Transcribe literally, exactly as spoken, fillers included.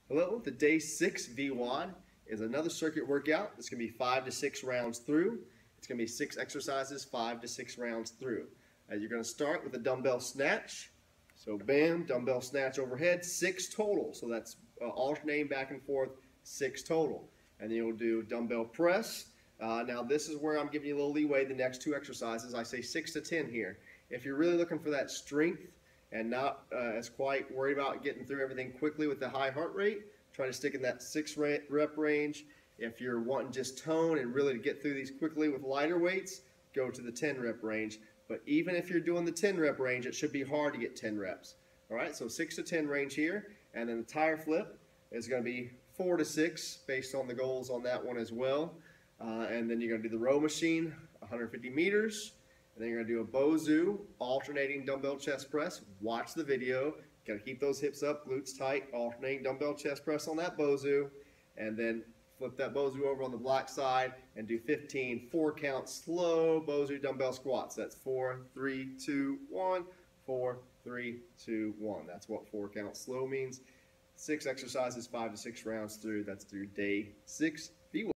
Hello, the day six V WOD is another circuit workout. It's going to be five to six rounds through. It's going to be six exercises, five to six rounds through. Uh, you're going to start with a dumbbell snatch. So bam, dumbbell snatch overhead, six total. So that's uh, alternating back and forth, six total. And then you'll do dumbbell press. Uh, now this is where I'm giving you a little leeway. The next two exercises, I say six to ten here. If you're really looking for that strength and not uh, as quite worried about getting through everything quickly with the high heart rate, try to stick in that six rep range. If you're wanting just tone and really to get through these quickly with lighter weights, go to the ten rep range. But even if you're doing the ten rep range, it should be hard to get ten reps. All right, so six to ten range here, and then the tire flip is going to be four to six based on the goals on that one as well. Uh, and then you're going to do the row machine, one hundred fifty meters. And then you're going to do a Bosu, alternating dumbbell chest press. Watch the video. Got to keep those hips up, glutes tight, alternating dumbbell chest press on that Bosu. And then flip that Bosu over on the black side and do fifteen four count slow Bosu dumbbell squats. That's four, three, two, one, four, three, two, one. That's what four count slow means. Six exercises, five to six rounds through. That's through day six.